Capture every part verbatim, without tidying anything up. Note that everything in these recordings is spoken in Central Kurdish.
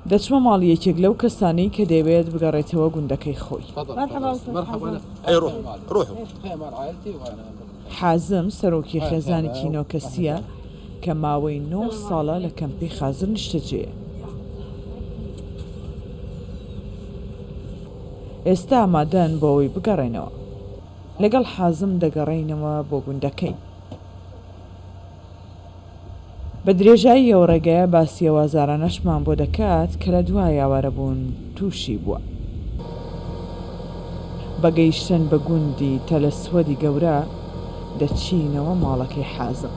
دەچمە ماڵ یەکێک لەو کەسانەی کە دەیەوێت بگەڕێتەوە گوندەکەی خۆی. حازم سەرۆکی خێزانی کینۆکەسیە کە ماوەی نۆ ساڵە لە کەمپی خازر نیشتەجێیە. ئێستا ئامادەن بۆ ئەوەی بگەڕێنەوە. لەگەڵ حازم دەگەڕێنەوە بۆ گوندەکەی. بە درێژایی ئەو ڕێگەیە باسی ئەوازارانەشمان بۆ دەکات کە لە دوای ئاوارەبوون تووشی بووە. بەگەیشتن بە گوندی تەلەسوەدی گەورە دەچینەوە ماڵەکەی حازم.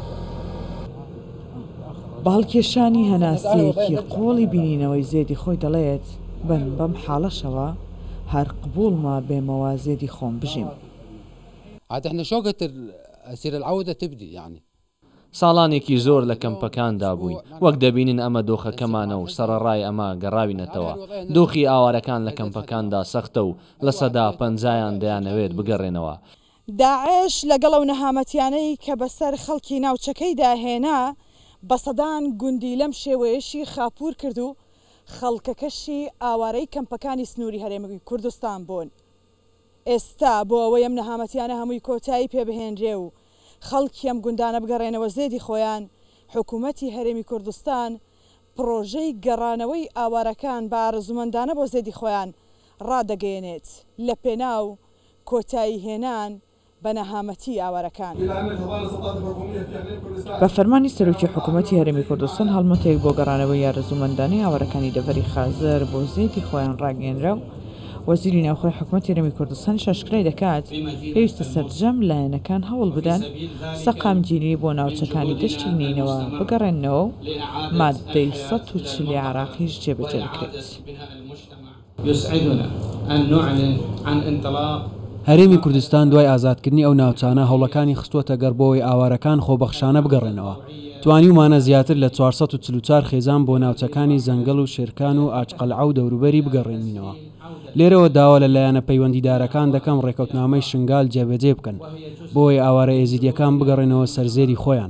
بە هەڵکێشانی هەناسەیەکی قۆڵی بینینەوەی زێدی خۆی دەڵێت بن بەم حاڵەشەوە هەر قبولمە بێمەوە زێدی خۆم بژیم. عاد احنا شوقة أسير العودة تبدي يعني. ساڵانێکی زۆر لە کەمپەکاندا بووین وەک دەبینین ئەمە دۆخەکەمانە و سەرەڕای ئەمە گەڕاوینەتەوە. دۆخی ئاوارەکان لە کەمپەکاندا سەختە و لە سەدا پەنجایان دەیانەوێت بگەڕێنەوە. داعش لەگەڵ ئەو نەهامەتیانەی کە بەسەر خەڵکی ناوچەکەیدا هێنا بە سەدان گوندی لەم شێوەیەشی خاپور کرد و خەڵکەکەشی ئاوارەی کەمپەکانی سنووری هەرێمی کوردستان بوون. ئێستا بۆ ئەوەی ئەم نەهامەتیانە هەمووی کۆتایی پێبهێنرێ و خەڵکی ئەم گوندانە بگەڕێنەوە زێدی خۆیان، حکوومەتی هەرێمی کوردستان پرۆژەی گەڕانەوەی ئاوارەکان بە ئارەزومەندانە بۆ زێدی خۆیان ڕادەگەیەنێت لە پێناو کۆتایی هێنان بە نەهامەتی ئاوارەکان. بە فەرمانی سەرۆکی حکوومەتی هەرێمی کوردستان هەڵمەتێک بۆ گەڕانەوەی ئارەزومەندانەی ئاوارەکانی دەڤەری خازر بۆ زێدی خۆیان ڕاگەیەنرا و وەزیری ناوخۆی حکوومەتی هەرێمی کوردستان شاشکرای دەکات پێویستە سەرجەم لایەنەکان هەوڵ بدەن سەقامگیری بۆ ناوچەکانی دەشتی نینەوە بگەڕێنەوە و مادەی سەد و چلی عراقیش جێبەجێ بکرێت. هەرێمی کوردستان دوای ئازادکردنی ئەو ناوچانە هەوڵەکانی خستووەتە گەڕبەوەی ئاوارەکان خۆبەخشانە بگەڕێنەوە. توانیومانە زیاتر لە چوارسەد و چل و چوار خێزان بۆ ناوچەکانی زەنگەڵ و شێرکان و ئاچقەلعە و دەوروبەری بگەڕێنینەوە. لێرەوە داوا لە لایەنە پەیوەندیدارەکان دەکەم ڕێکەوتنامەی شنگال جێبەجێ بکەن بۆی ئاوارە ئێزیدیەکان بگەڕێنەوە سەرزێری خۆیان.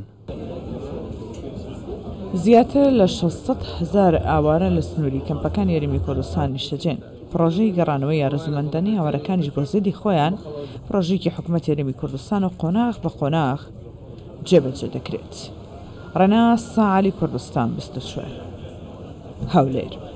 زیاتر لە شەشسەد هەزار ئاوارە لە سنووری کەمپەکانی هەرێمی کوردستان نیشتەجێن. پرۆژەی گەڕانەوەی ئارەزومەندانی ئاوارەکانیش بۆ زێدی خۆیان پرۆژێکی حکوومەتی هەرێمی کوردستان و قۆناغ بە قۆناغ جێبەجێ دەکرێت. ڕەناس ساعالی کوردستان بیست و چوار هەولێر.